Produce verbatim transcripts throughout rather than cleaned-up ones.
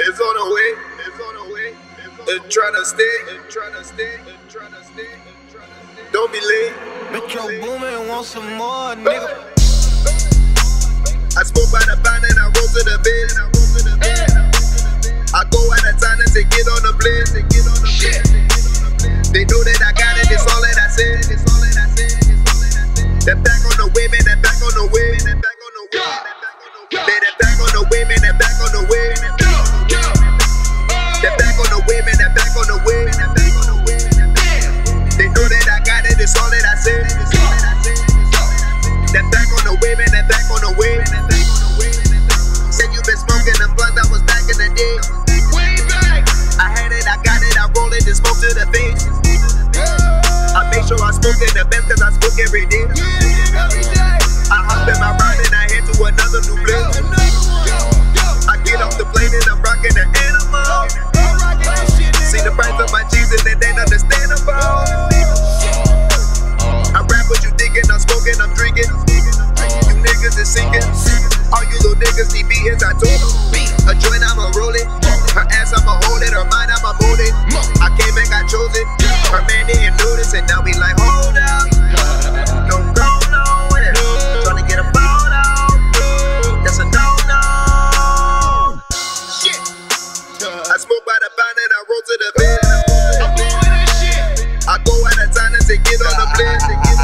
It's on the way. It's on the way. It's trying to stay. It's trying to stay. It's trying to stay. Don't be late. Metro Boomin want some more, nigga. I smoke by the pound and I roll to the bed. I go out of town and to get on the blitz. Shit. They know that I got it. It's all that I said. It's all that I said. That back on the way, man. That back on the way. That back on the way. Man, that back on the way, man. That back on the way. That back on the way, man. That back on the way. That back on the way. They know that I got it. It's all that I said. It's all that I said. That back on the way, man. That back on the way. That back on the way. Said you been smoking them blunts. I was back in the day. Way back. I had it. I got it. I roll it and smoke to the face. I make sure I smoke in the Benz cause I smoke every day. Every day. I hop in my ride and I head to another new place. I get off the plane and I'm rocking the animal. See the price of my cheese and it ain't understandable. I rap what you thinking, I'm smoking, I'm drinking. You niggas is sinking. All you little niggas need beatings, I told them. A joint, I'ma roll it. Her ass, I'ma hold it. Her mind, I'ma mold it. I came and got chosen. Her man didn't notice and now we like, hold up. Don't go nowhere. Tryna get a photo. That's a no-no. Shit. I smoke by the pound and I roll to the bed. I'm blowing that shit. I go out of town and say get on the blitz.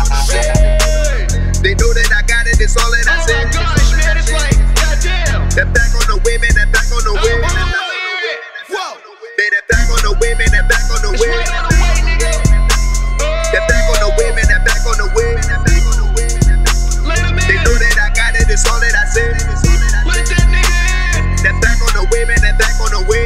They know that I got it, it's all that I Oh said. my gosh, man, it's like, goddamn. That back on the way, man, that back on the way. Whoa. Man, that back on the way, man, that back on the It's way. right on the way, nigga. That back on the way, man, that back on the way. Let him They in. know that I got it, it's all that I said. Let that nigga in. That back on the way, man, that back on the way.